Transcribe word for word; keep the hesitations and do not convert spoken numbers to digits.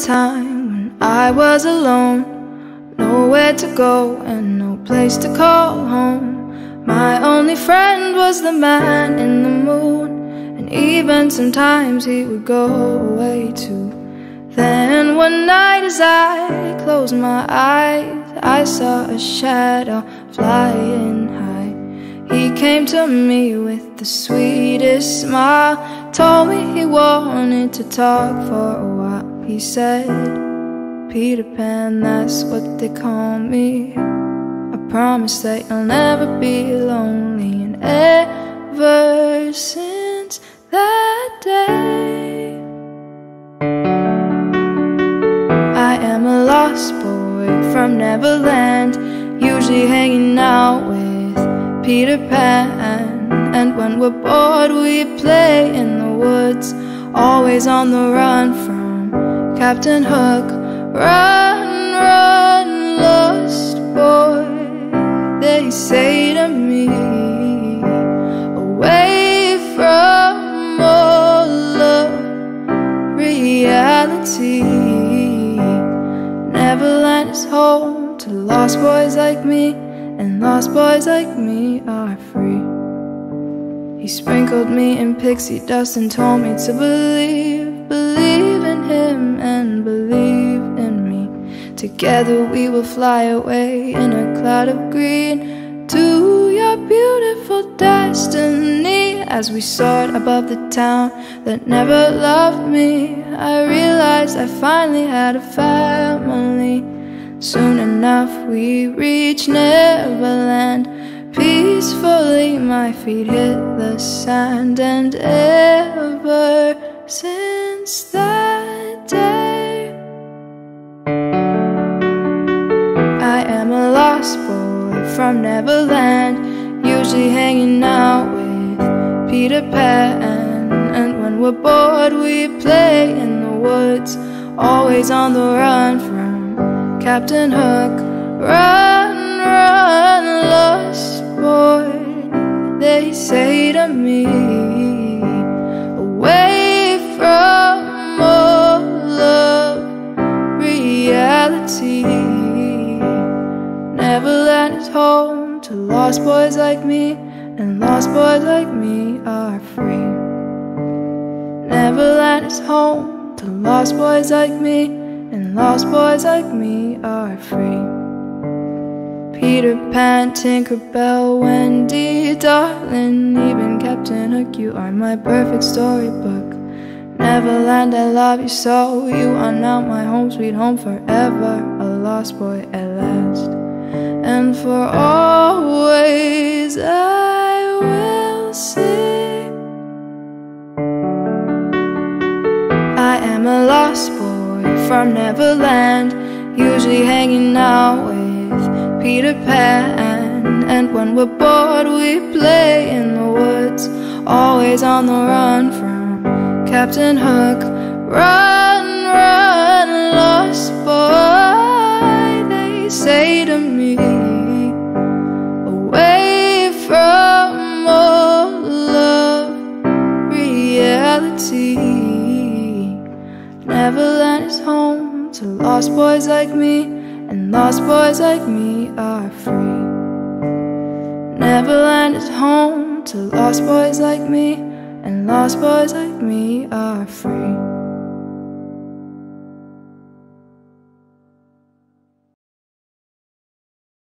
time when I was alone, nowhere to go and no place to call home. My only friend was the man in the moon, and even sometimes he would go away too. Then one night as I closed my eyes, I saw a shadow flying high. He came to me with the sweetest smile, told me he wanted to talk for a while. He said, "Peter Pan, that's what they call me. I promise that you'll never be lonely." And ever since that day, I am a lost boy from Neverland, usually hanging out with Peter Pan. And when we're bored we play in the woods, always on the run from Captain Hook. Run, run, lost boy, they say to me, away from all of reality. Neverland is home to lost boys like me, and lost boys like me are free. He sprinkled me in pixie dust and told me to believe, believe in him and believe in me. Together we will fly away in a cloud of green to your beautiful destiny. As we soared above the town that never loved me, I realized I finally had a family. Soon enough we reached Neverland. Peacefully my feet hit the sand, and ever since that day, I am a lost boy from Neverland, usually hanging out with Peter Pan. And when we're bored we play in the woods, always on the run from Captain Hook. Run, run, lost boy, they say to me, away from all of reality. Neverland is home to lost boys like me, and lost boys like me are free. Neverland is home to lost boys like me, and lost boys like me are free. Peter Pan, Tinkerbell, Wendy, darling, even Captain Hook, you are my perfect storybook. Neverland, I love you so, you are now my home sweet home forever, a lost boy at last. And for always I will sing, I am a lost boy from Neverland, usually hanging out with Peter Pan. And when we're bored we play in the woods, always on the run from Captain Hook. Run, run, lost boy, they say to me, away from all of reality. Neverland is home to lost boys like me, and lost boys like me are free. Neverland is home to lost boys like me, and lost boys like me are free.